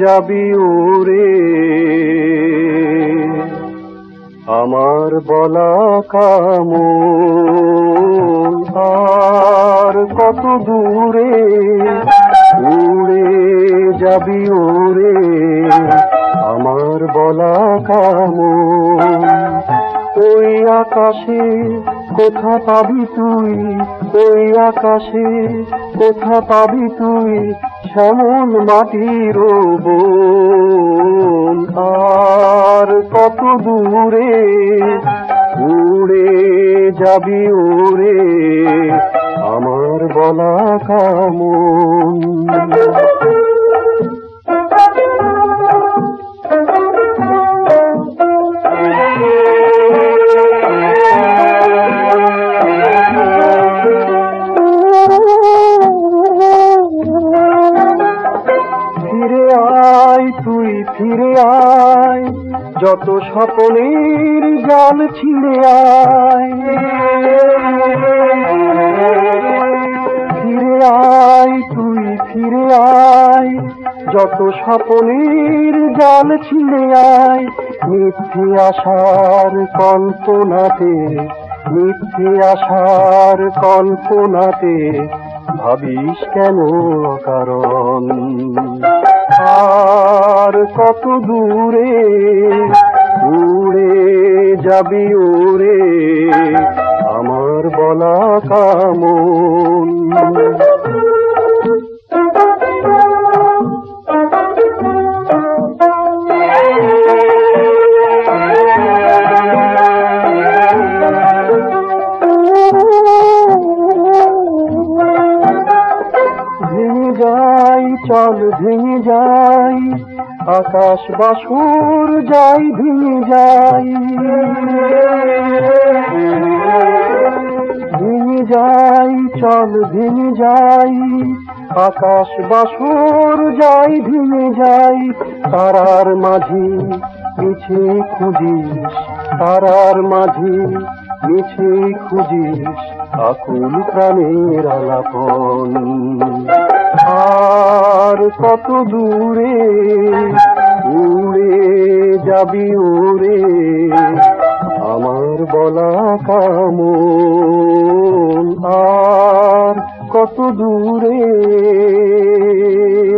যাবি ওরে আমার বলা কামল আর কত দূরে উড়ে যাবি ওরে আমার বলা কামল ওই আকাশে কোথা পাবি তুই ওই আকাশে কোথা পাবি তুই শ্যামল মাটির বোন আর কত দূরে উড়ে যাবি ওরে আমার বলা কামল ফিরে আয় তুই ফিরে আয় যত স্বপ্নের জাল ছিঁড়ে আয় ফিরে আয় তুই ফিরে আয় যত স্বপ্নের জাল ছিঁড়ে আয় মিথ্যে আশার কল্পনাতে মিথ্যে আশার কল্পনাতে ভাবিস কেন কারণ আর কত দূরে উড়ে যাবি ওরে আমার বলা কামল ভেঙে যাই চল ভেঙে যাই আকাশ বাসুর যাই ভেঙে যাই ভেঙে যাই চল ভেঙে যাই আকাশ বাসুর যাই ভেঙে যাই তারার মাঝি মিছে খুঁজিস তারার মাঝি মিছে খুঁজিস আকুল প্রাণের আলাপন আর কত দূরে উড়ে যাবি ওরে আমার বলা কামল আর কত দূরে